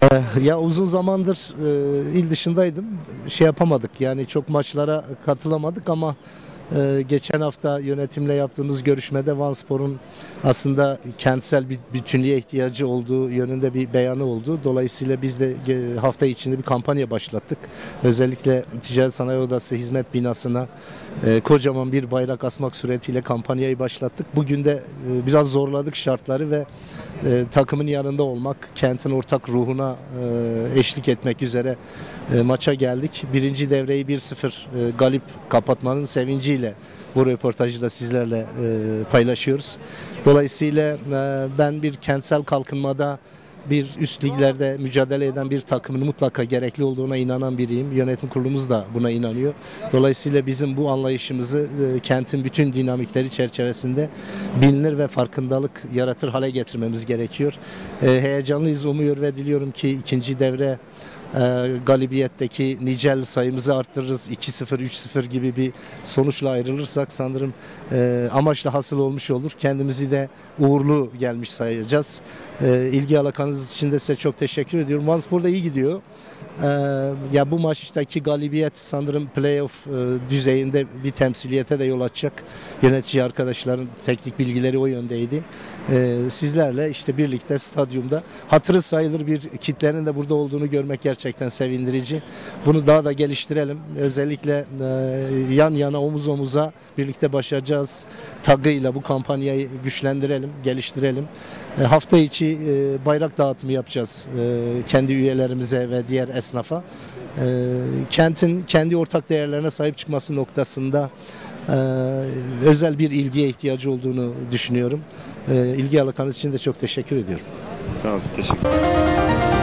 Ya uzun zamandır il dışındaydım. Şey yapamadık yani çok maçlara katılamadık ama geçen hafta yönetimle yaptığımız görüşmede Vanspor'un aslında kentsel bir bütünlüğe ihtiyacı olduğu yönünde bir beyanı oldu. Dolayısıyla biz de hafta içinde bir kampanya başlattık. Özellikle Ticaret Sanayi Odası hizmet binasına kocaman bir bayrak asmak suretiyle kampanyayı başlattık. Bugün de biraz zorladık şartları ve takımın yanında olmak, kentin ortak ruhuna eşlik etmek üzere maça geldik. Birinci devreyi 1-0 galip kapatmanın sevinciyle bu röportajı da sizlerle paylaşıyoruz. Dolayısıyla ben bir kentsel kalkınmada bir üst liglerde mücadele eden bir takımın mutlaka gerekli olduğuna inanan biriyim. Yönetim kurulumuz da buna inanıyor. Dolayısıyla bizim bu anlayışımızı kentin bütün dinamikleri çerçevesinde bilinir ve farkındalık yaratır hale getirmemiz gerekiyor. Heyecanlıyız, umuyor ve diliyorum ki ikinci devre galibiyetteki nicel sayımızı arttırırız. 2-0, 3-0 gibi bir sonuçla ayrılırsak sanırım amaçla hasıl olmuş olur. Kendimizi de uğurlu gelmiş sayacağız. İlgi alakanız için de size çok teşekkür ediyorum. Vanspor da iyi gidiyor. Ya bu maçtaki galibiyet sanırım playoff düzeyinde bir temsiliyete de yol açacak. Yönetici arkadaşların teknik bilgileri o yöndeydi. Sizlerle işte birlikte stadyumda hatırı sayılır bir kitlenin de burada olduğunu görmek gerçekten sevindirici. Bunu daha da geliştirelim. Özellikle yan yana omuz omuza birlikte başaracağız tagıyla bu kampanyayı güçlendirelim, geliştirelim. Hafta içi bayrak dağıtımı yapacağız kendi üyelerimize ve diğer esnafa. Kentin kendi ortak değerlerine sahip çıkması noktasında özel bir ilgiye ihtiyacı olduğunu düşünüyorum. İlgi alakanız için de çok teşekkür ediyorum. Sağ olun, teşekkür ederim.